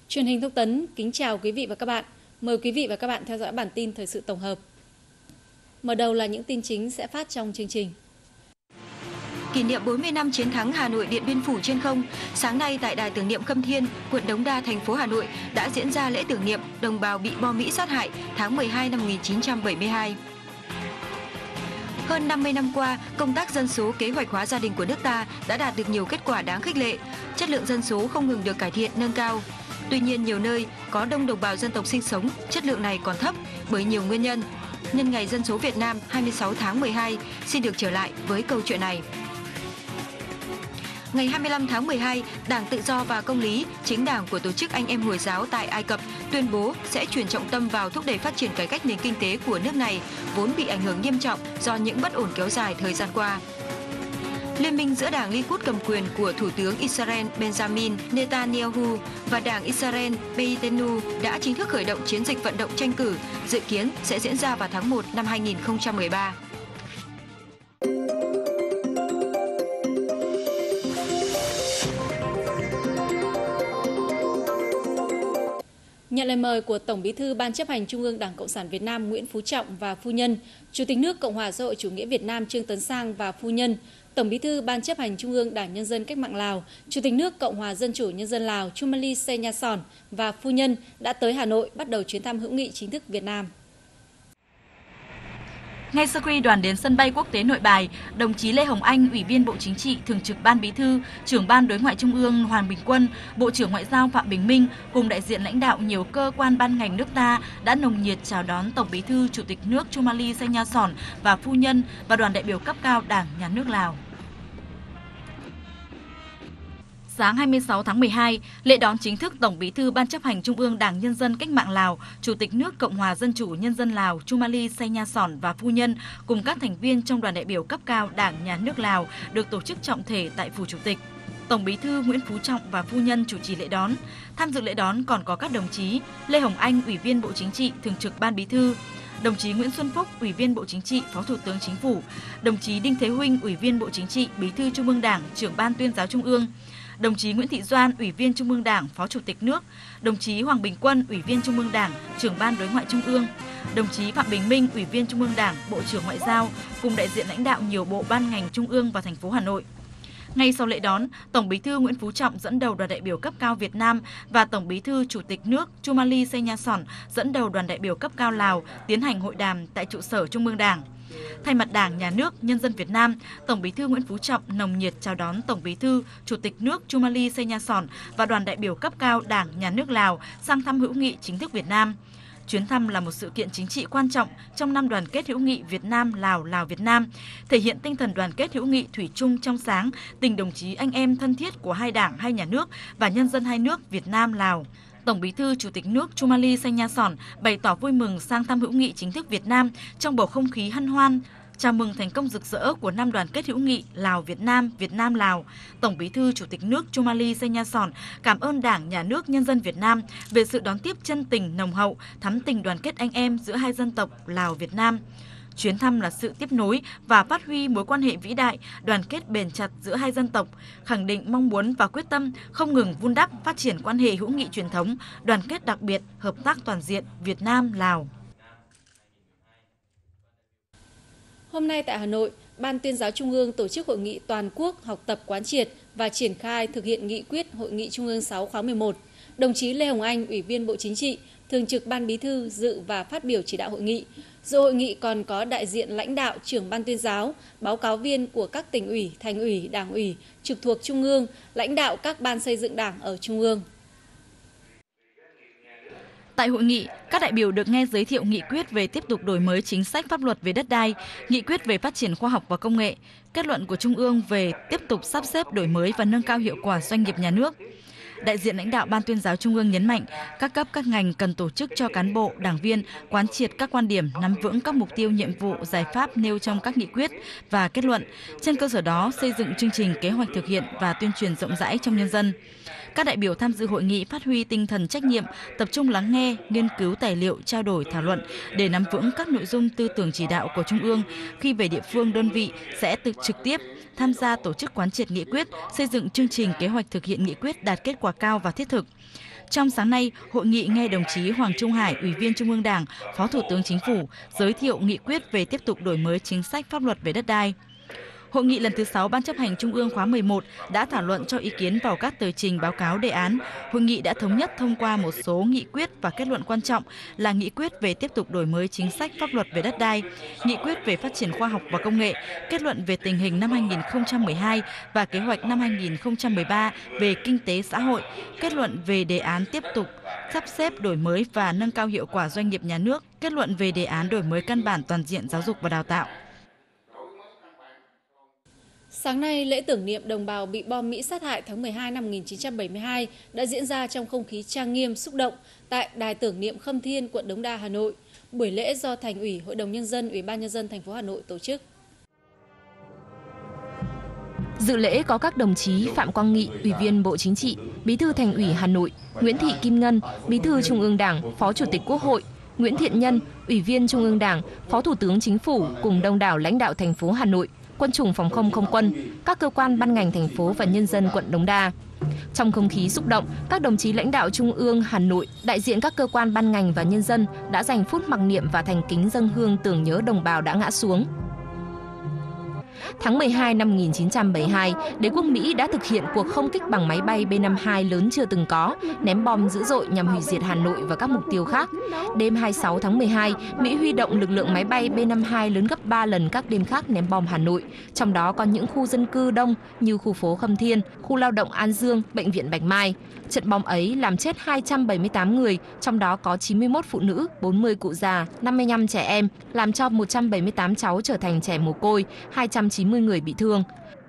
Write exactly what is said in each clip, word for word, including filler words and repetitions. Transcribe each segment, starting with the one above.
Truyền hình Thông tấn kính chào quý vị và các bạn. Mời quý vị và các bạn theo dõi bản tin thời sự tổng hợp. Mở đầu là những tin chính sẽ phát trong chương trình. Kỷ niệm bốn mươi năm chiến thắng Hà Nội Điện Biên Phủ trên không, sáng nay tại Đài tưởng niệm Khâm Thiên, quận Đống Đa, thành phố Hà Nội đã diễn ra lễ tưởng niệm đồng bào bị bom Mỹ sát hại tháng mười hai năm một nghìn chín trăm bảy mươi hai. Hơn năm mươi năm qua, công tác dân số kế hoạch hóa gia đình của nước ta đã đạt được nhiều kết quả đáng khích lệ. Chất lượng dân số không ngừng được cải thiện, nâng cao. Tuy nhiên, nhiều nơi có đông đồng bào dân tộc sinh sống, chất lượng này còn thấp bởi nhiều nguyên nhân. Nhân ngày dân số Việt Nam hai mươi sáu tháng mười hai, xin được trở lại với câu chuyện này. Ngày hai mươi lăm tháng mười hai, Đảng Tự do và Công lý, chính đảng của Tổ chức Anh em Hồi giáo tại Ai Cập, tuyên bố sẽ chuyển trọng tâm vào thúc đẩy phát triển cải cách nền kinh tế của nước này, vốn bị ảnh hưởng nghiêm trọng do những bất ổn kéo dài thời gian qua. Liên minh giữa đảng Likud cầm quyền của Thủ tướng Israel Benjamin Netanyahu và đảng Israel Beitenu đã chính thức khởi động chiến dịch vận động tranh cử, dự kiến sẽ diễn ra vào tháng một năm hai nghìn không trăm mười ba. Nhận lời mời của Tổng Bí thư Ban chấp hành Trung ương Đảng Cộng sản Việt Nam Nguyễn Phú Trọng và phu nhân, Chủ tịch nước Cộng hòa xã hội chủ nghĩa Việt Nam Trương Tấn Sang và phu nhân, Tổng Bí thư Ban chấp hành Trung ương Đảng Nhân dân Cách mạng Lào, Chủ tịch nước Cộng hòa Dân chủ Nhân dân Lào Chumali Senyason và phu nhân đã tới Hà Nội bắt đầu chuyến thăm hữu nghị chính thức Việt Nam. Ngay sau khi đoàn đến sân bay quốc tế Nội Bài, đồng chí Lê Hồng Anh, Ủy viên Bộ Chính trị, Thường trực Ban Bí thư, Trưởng Ban Đối ngoại Trung ương Hoàng Bình Quân, Bộ trưởng Ngoại giao Phạm Bình Minh cùng đại diện lãnh đạo nhiều cơ quan ban ngành nước ta đã nồng nhiệt chào đón Tổng Bí thư Chủ tịch nước Chumali Senyason và phu nhân và đoàn đại biểu cấp cao Đảng, Nhà nước Lào. Sáng hai mươi sáu tháng mười hai, lễ đón chính thức Tổng Bí thư Ban chấp hành Trung ương Đảng Nhân dân Cách mạng Lào, Chủ tịch nước Cộng hòa Dân chủ Nhân dân Lào Chumali Senyason và phu nhân cùng các thành viên trong đoàn đại biểu cấp cao Đảng, Nhà nước Lào được tổ chức trọng thể tại Phủ Chủ tịch. Tổng Bí thư Nguyễn Phú Trọng và phu nhân chủ trì lễ đón. Tham dự lễ đón còn có các đồng chí Lê Hồng Anh, Ủy viên Bộ Chính trị, Thường trực Ban Bí thư, đồng chí Nguyễn Xuân Phúc, Ủy viên Bộ Chính trị, Phó Thủ tướng Chính phủ, đồng chí Đinh Thế Huynh, Ủy viên Bộ Chính trị, Bí thư Trung ương Đảng, Trưởng Ban Tuyên giáo Trung ương, đồng chí Nguyễn Thị Doan, Ủy viên Trung ương Đảng, Phó Chủ tịch nước, đồng chí Hoàng Bình Quân, Ủy viên Trung ương Đảng, Trưởng Ban Đối ngoại Trung ương, đồng chí Phạm Bình Minh, Ủy viên Trung ương Đảng, Bộ trưởng Ngoại giao, cùng đại diện lãnh đạo nhiều bộ ban ngành Trung ương và thành phố Hà Nội. Ngay sau lễ đón, Tổng Bí thư Nguyễn Phú Trọng dẫn đầu đoàn đại biểu cấp cao Việt Nam và Tổng Bí thư Chủ tịch nước Chumali Senyason dẫn đầu đoàn đại biểu cấp cao Lào tiến hành hội đàm tại trụ sở Trung ương Đảng. Thay mặt Đảng, Nhà nước, Nhân dân Việt Nam, Tổng Bí thư Nguyễn Phú Trọng nồng nhiệt chào đón Tổng Bí thư, Chủ tịch nước Chumali Senyason và đoàn đại biểu cấp cao Đảng, Nhà nước Lào sang thăm hữu nghị chính thức Việt Nam. Chuyến thăm là một sự kiện chính trị quan trọng trong năm đoàn kết hữu nghị Việt Nam Lào Lào Việt Nam, thể hiện tinh thần đoàn kết hữu nghị thủy chung trong sáng, tình đồng chí anh em thân thiết của hai đảng, hai nhà nước và nhân dân hai nước Việt Nam Lào. Tổng Bí thư Chủ tịch nước Chumali Senyason bày tỏ vui mừng sang thăm hữu nghị chính thức Việt Nam trong bầu không khí hân hoan, chào mừng thành công rực rỡ của năm đoàn kết hữu nghị Lào Việt Nam, Việt Nam Lào. Tổng Bí thư Chủ tịch nước Chumali Senyason cảm ơn Đảng, Nhà nước, Nhân dân Việt Nam về sự đón tiếp chân tình nồng hậu, thắm tình đoàn kết anh em giữa hai dân tộc Lào Việt Nam. Chuyến thăm là sự tiếp nối và phát huy mối quan hệ vĩ đại, đoàn kết bền chặt giữa hai dân tộc, khẳng định mong muốn và quyết tâm không ngừng vun đắp phát triển quan hệ hữu nghị truyền thống, đoàn kết đặc biệt, hợp tác toàn diện Việt Nam Lào. Hôm nay tại Hà Nội, Ban Tuyên giáo Trung ương tổ chức hội nghị toàn quốc học tập quán triệt và triển khai thực hiện nghị quyết Hội nghị Trung ương sáu khóa mười một. Đồng chí Lê Hồng Anh, Ủy viên Bộ Chính trị, Thường trực Ban Bí thư dự và phát biểu chỉ đạo hội nghị. Dự hội nghị còn có đại diện lãnh đạo trưởng Ban Tuyên giáo, báo cáo viên của các tỉnh ủy, thành ủy, đảng ủy, trực thuộc Trung ương, lãnh đạo các ban xây dựng Đảng ở Trung ương. Tại hội nghị, các đại biểu được nghe giới thiệu nghị quyết về tiếp tục đổi mới chính sách pháp luật về đất đai, nghị quyết về phát triển khoa học và công nghệ, kết luận của Trung ương về tiếp tục sắp xếp đổi mới và nâng cao hiệu quả doanh nghiệp nhà nước. Đại diện lãnh đạo Ban Tuyên giáo Trung ương nhấn mạnh, các cấp các ngành cần tổ chức cho cán bộ, đảng viên quán triệt các quan điểm, nắm vững các mục tiêu, nhiệm vụ, giải pháp nêu trong các nghị quyết và kết luận. Trên cơ sở đó, xây dựng chương trình kế hoạch thực hiện và tuyên truyền rộng rãi trong nhân dân. Các đại biểu tham dự hội nghị phát huy tinh thần trách nhiệm, tập trung lắng nghe, nghiên cứu tài liệu, trao đổi, thảo luận để nắm vững các nội dung tư tưởng chỉ đạo của Trung ương. Khi về địa phương đơn vị sẽ tự trực tiếp tham gia tổ chức quán triệt nghị quyết, xây dựng chương trình kế hoạch thực hiện nghị quyết đạt kết quả cao và thiết thực. Trong sáng nay, hội nghị nghe đồng chí Hoàng Trung Hải, Ủy viên Trung ương Đảng, Phó Thủ tướng Chính phủ giới thiệu nghị quyết về tiếp tục đổi mới chính sách pháp luật về đất đai. Hội nghị lần thứ sáu Ban chấp hành Trung ương khóa mười một đã thảo luận cho ý kiến vào các tờ trình báo cáo đề án. Hội nghị đã thống nhất thông qua một số nghị quyết và kết luận quan trọng là nghị quyết về tiếp tục đổi mới chính sách pháp luật về đất đai, nghị quyết về phát triển khoa học và công nghệ, kết luận về tình hình năm hai nghìn không trăm mười hai và kế hoạch năm hai nghìn không trăm mười ba về kinh tế xã hội, kết luận về đề án tiếp tục sắp xếp đổi mới và nâng cao hiệu quả doanh nghiệp nhà nước, kết luận về đề án đổi mới căn bản toàn diện giáo dục và đào tạo. Sáng nay, lễ tưởng niệm đồng bào bị bom Mỹ sát hại tháng mười hai năm một nghìn chín trăm bảy mươi hai đã diễn ra trong không khí trang nghiêm, xúc động tại Đài tưởng niệm Khâm Thiên, quận Đống Đa, Hà Nội. Buổi lễ do Thành ủy, Hội đồng Nhân dân, Ủy ban Nhân dân thành phố Hà Nội tổ chức. Dự lễ có các đồng chí Phạm Quang Nghị, Ủy viên Bộ Chính trị, Bí thư Thành ủy Hà Nội, Nguyễn Thị Kim Ngân, Bí thư Trung ương Đảng, Phó Chủ tịch Quốc hội, Nguyễn Thiện Nhân, Ủy viên Trung ương Đảng, Phó Thủ tướng Chính phủ cùng đông đảo lãnh đạo thành phố Hà Nội, Quân chủng phòng không không quân, các cơ quan ban ngành thành phố và nhân dân quận Đống Đa. Trong không khí xúc động, các đồng chí lãnh đạo Trung ương Hà Nội, đại diện các cơ quan ban ngành và nhân dân đã dành phút mặc niệm và thành kính dâng hương tưởng nhớ đồng bào đã ngã xuống. Tháng mười hai năm một nghìn chín trăm bảy mươi hai, đế quốc Mỹ đã thực hiện cuộc không kích bằng máy bay B năm mươi hai lớn chưa từng có, ném bom dữ dội nhằm hủy diệt Hà Nội và các mục tiêu khác. Đêm hai mươi sáu tháng mười hai, Mỹ huy động lực lượng máy bay B năm mươi hai lớn gấp ba lần các đêm khác ném bom Hà Nội, trong đó có những khu dân cư đông như khu phố Khâm Thiên, khu lao động An Dương, bệnh viện Bạch Mai. Trận bom ấy làm chết hai trăm bảy mươi tám người, trong đó có chín mươi mốt phụ nữ, bốn mươi cụ già, năm mươi lăm trẻ em, làm cho một trăm bảy mươi tám cháu trở thành trẻ mồ côi, hai trăm chín mươi người bị thương.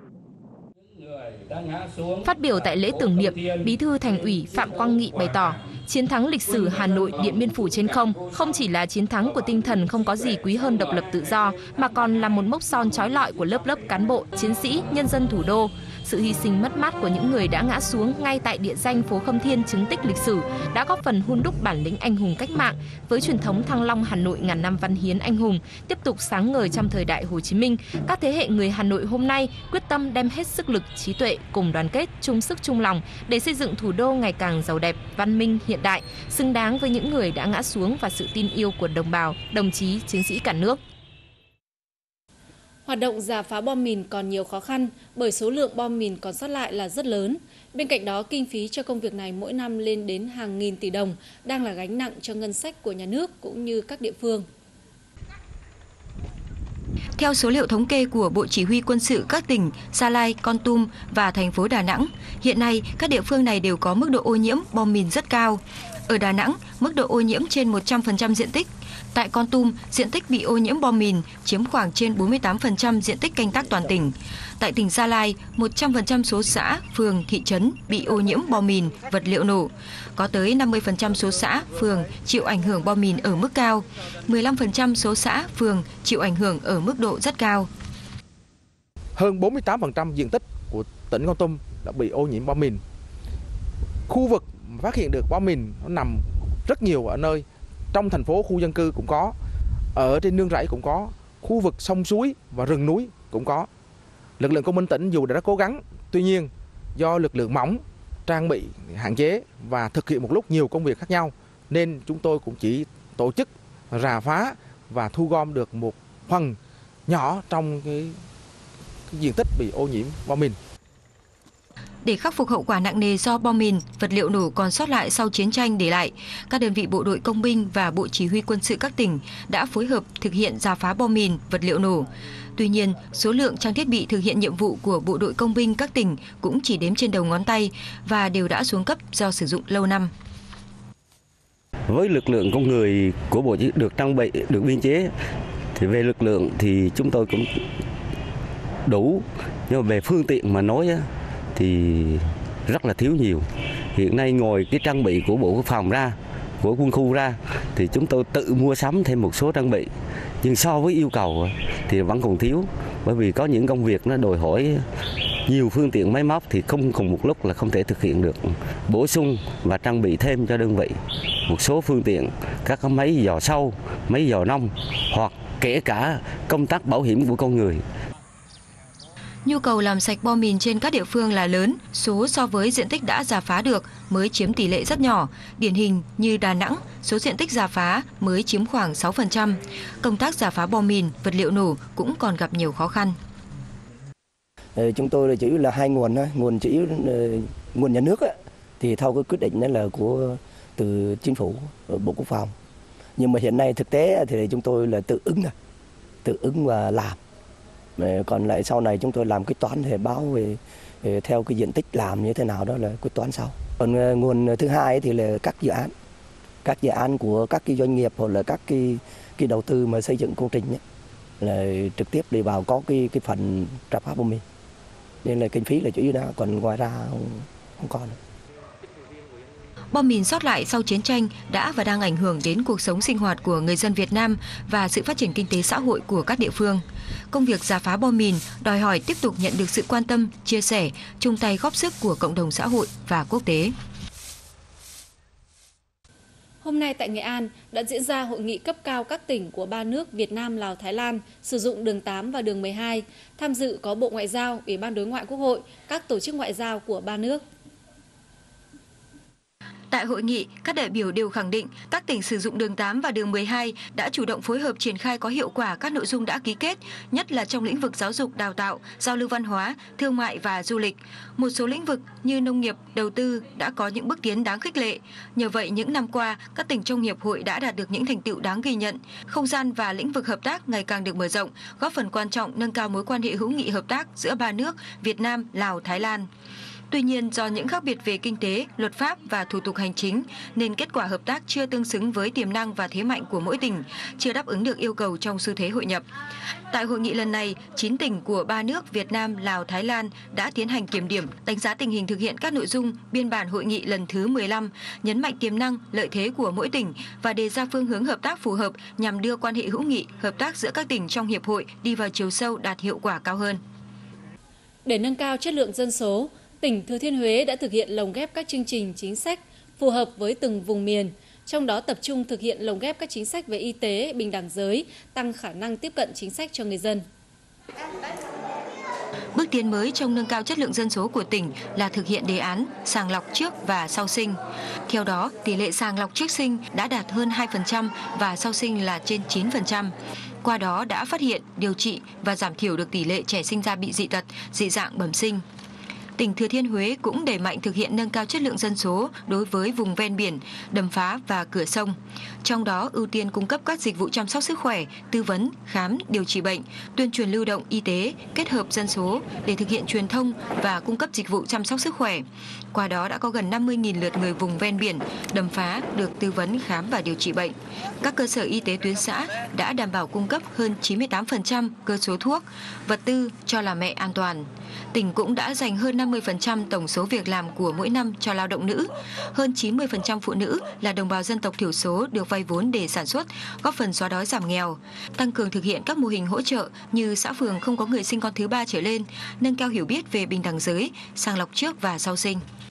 Phát biểu tại lễ tưởng niệm, Bí thư Thành ủy Phạm Quang Nghị bày tỏ, chiến thắng lịch sử Hà Nội Điện Biên Phủ trên không không chỉ là chiến thắng của tinh thần không có gì quý hơn độc lập tự do, mà còn là một mốc son chói lọi của lớp lớp cán bộ, chiến sĩ, nhân dân thủ đô. Sự hy sinh mất mát của những người đã ngã xuống ngay tại địa danh phố Khâm Thiên chứng tích lịch sử đã góp phần hun đúc bản lĩnh anh hùng cách mạng, với truyền thống Thăng Long Hà Nội ngàn năm văn hiến anh hùng tiếp tục sáng ngời trong thời đại Hồ Chí Minh. Các thế hệ người Hà Nội hôm nay quyết tâm đem hết sức lực, trí tuệ cùng đoàn kết, chung sức chung lòng để xây dựng thủ đô ngày càng giàu đẹp, văn minh, hiện đại, xứng đáng với những người đã ngã xuống và sự tin yêu của đồng bào, đồng chí, chiến sĩ cả nước. Hoạt động rà phá bom mìn còn nhiều khó khăn bởi số lượng bom mìn còn sót lại là rất lớn. Bên cạnh đó, kinh phí cho công việc này mỗi năm lên đến hàng nghìn tỷ đồng, đang là gánh nặng cho ngân sách của nhà nước cũng như các địa phương. Theo số liệu thống kê của Bộ Chỉ huy Quân sự các tỉnh Gia Lai, Kon Tum và thành phố Đà Nẵng, hiện nay các địa phương này đều có mức độ ô nhiễm bom mìn rất cao. Ở Đà Nẵng, mức độ ô nhiễm trên một trăm phần trăm diện tích. Tại Kon Tum, diện tích bị ô nhiễm bom mìn chiếm khoảng trên bốn mươi tám phần trăm diện tích canh tác toàn tỉnh. Tại tỉnh Gia Lai, một trăm phần trăm số xã, phường, thị trấn bị ô nhiễm bom mìn, vật liệu nổ. Có tới năm mươi phần trăm số xã, phường chịu ảnh hưởng bom mìn ở mức cao. mười lăm phần trăm số xã, phường chịu ảnh hưởng ở mức độ rất cao. Hơn bốn mươi tám phần trăm diện tích của tỉnh Kon Tum đã bị ô nhiễm bom mìn. Khu vực phát hiện được bom mìn nó nằm rất nhiều ở nơi trong thành phố, khu dân cư cũng có, ở trên nương rẫy cũng có, khu vực sông suối và rừng núi cũng có. Lực lượng công an tỉnh dù đã rất cố gắng, tuy nhiên do lực lượng mỏng, trang bị hạn chế và thực hiện một lúc nhiều công việc khác nhau, nên chúng tôi cũng chỉ tổ chức rà phá và thu gom được một phần nhỏ trong cái, cái diện tích bị ô nhiễm bom mìn. Để khắc phục hậu quả nặng nề do bom mìn, vật liệu nổ còn sót lại sau chiến tranh để lại, các đơn vị bộ đội công binh và Bộ Chỉ huy Quân sự các tỉnh đã phối hợp thực hiện rà phá bom mìn, vật liệu nổ. Tuy nhiên, số lượng trang thiết bị thực hiện nhiệm vụ của bộ đội công binh các tỉnh cũng chỉ đếm trên đầu ngón tay và đều đã xuống cấp do sử dụng lâu năm. Với lực lượng con người của bộ được trang bị, được biên chế, thì về lực lượng thì chúng tôi cũng đủ, nhưng mà về phương tiện mà nói thì rất là thiếu nhiều. Hiện nay ngoài cái trang bị của Bộ Quốc phòng ra, của quân khu ra, thì chúng tôi tự mua sắm thêm một số trang bị. Nhưng so với yêu cầu thì vẫn còn thiếu, bởi vì có những công việc nó đòi hỏi nhiều phương tiện máy móc thì không cùng một lúc là không thể thực hiện được. Bổ sung và trang bị thêm cho đơn vị một số phương tiện, các máy dò sâu, máy dò nông hoặc kể cả công tác bảo hiểm của con người. Nhu cầu làm sạch bom mìn trên các địa phương là lớn, số so với diện tích đã rà phá được mới chiếm tỷ lệ rất nhỏ. Điển hình như Đà Nẵng, số diện tích rà phá mới chiếm khoảng sáu phần trăm. Công tác rà phá bom mìn, vật liệu nổ cũng còn gặp nhiều khó khăn. Chúng tôi là chủ yếu là hai nguồn, nguồn chủ yếu nguồn nhà nước thì theo cái quyết định đó là của từ Chính phủ, Bộ Quốc phòng. Nhưng mà hiện nay thực tế thì chúng tôi là tự ứng này, tự ứng và làm. Còn lại sau này chúng tôi làm quyết toán để báo về, về theo cái diện tích làm như thế nào đó là quyết toán sau. Còn nguồn thứ hai thì là các dự án, các dự án của các cái doanh nghiệp hoặc là các cái cái đầu tư mà xây dựng công trình ấy, là trực tiếp đi vào có cái cái phần rà phá bom mìn. Nên là kinh phí là chủ yếu đó, còn ngoài ra không, không còn. Bom mìn sót lại sau chiến tranh đã và đang ảnh hưởng đến cuộc sống sinh hoạt của người dân Việt Nam và sự phát triển kinh tế xã hội của các địa phương. Công việc rà phá bom mìn đòi hỏi tiếp tục nhận được sự quan tâm, chia sẻ, chung tay góp sức của cộng đồng xã hội và quốc tế. Hôm nay tại Nghệ An đã diễn ra hội nghị cấp cao các tỉnh của ba nước Việt Nam, Lào, Thái Lan sử dụng đường tám và đường mười hai. Tham dự có Bộ Ngoại giao, Ủy ban Đối ngoại Quốc hội, các tổ chức ngoại giao của ba nước. Tại hội nghị, các đại biểu đều khẳng định các tỉnh sử dụng đường tám và đường mười hai đã chủ động phối hợp triển khai có hiệu quả các nội dung đã ký kết, nhất là trong lĩnh vực giáo dục, đào tạo, giao lưu văn hóa, thương mại và du lịch. Một số lĩnh vực như nông nghiệp, đầu tư đã có những bước tiến đáng khích lệ. Nhờ vậy, những năm qua, các tỉnh trong hiệp hội đã đạt được những thành tựu đáng ghi nhận. Không gian và lĩnh vực hợp tác ngày càng được mở rộng, góp phần quan trọng nâng cao mối quan hệ hữu nghị hợp tác giữa ba nước Việt Nam, Lào, Thái Lan. Tuy nhiên, do những khác biệt về kinh tế, luật pháp và thủ tục hành chính, nên kết quả hợp tác chưa tương xứng với tiềm năng và thế mạnh của mỗi tỉnh, chưa đáp ứng được yêu cầu trong xu thế hội nhập. Tại hội nghị lần này, chín tỉnh của ba nước Việt Nam, Lào, Thái Lan đã tiến hành kiểm điểm, đánh giá tình hình thực hiện các nội dung biên bản hội nghị lần thứ mười lăm, nhấn mạnh tiềm năng, lợi thế của mỗi tỉnh và đề ra phương hướng hợp tác phù hợp nhằm đưa quan hệ hữu nghị, hợp tác giữa các tỉnh trong hiệp hội đi vào chiều sâu, đạt hiệu quả cao hơn. Để nâng cao chất lượng dân số, tỉnh Thừa Thiên Huế đã thực hiện lồng ghép các chương trình chính sách phù hợp với từng vùng miền, trong đó tập trung thực hiện lồng ghép các chính sách về y tế, bình đẳng giới, tăng khả năng tiếp cận chính sách cho người dân. Bước tiến mới trong nâng cao chất lượng dân số của tỉnh là thực hiện đề án sàng lọc trước và sau sinh. Theo đó, tỷ lệ sàng lọc trước sinh đã đạt hơn hai phần trăm và sau sinh là trên chín phần trăm. Qua đó đã phát hiện, điều trị và giảm thiểu được tỷ lệ trẻ sinh ra bị dị tật, dị dạng bẩm sinh. Tỉnh Thừa Thiên Huế cũng đẩy mạnh thực hiện nâng cao chất lượng dân số đối với vùng ven biển, đầm phá và cửa sông. Trong đó ưu tiên cung cấp các dịch vụ chăm sóc sức khỏe, tư vấn, khám, điều trị bệnh, tuyên truyền lưu động y tế, kết hợp dân số để thực hiện truyền thông và cung cấp dịch vụ chăm sóc sức khỏe. Qua đó đã có gần năm mươi nghìn lượt người vùng ven biển, đầm phá được tư vấn, khám và điều trị bệnh. Các cơ sở y tế tuyến xã đã đảm bảo cung cấp hơn chín mươi tám phần trăm cơ số thuốc, vật tư cho là mẹ an toàn. Tỉnh cũng đã dành hơn năm mươi phần trăm tổng số việc làm của mỗi năm cho lao động nữ. Hơn chín mươi phần trăm phụ nữ là đồng bào dân tộc thiểu số được vay vốn để sản xuất, góp phần xóa đói giảm nghèo. Tăng cường thực hiện các mô hình hỗ trợ như xã phường không có người sinh con thứ ba trở lên, nâng cao hiểu biết về bình đẳng giới, sàng lọc trước và sau sinh.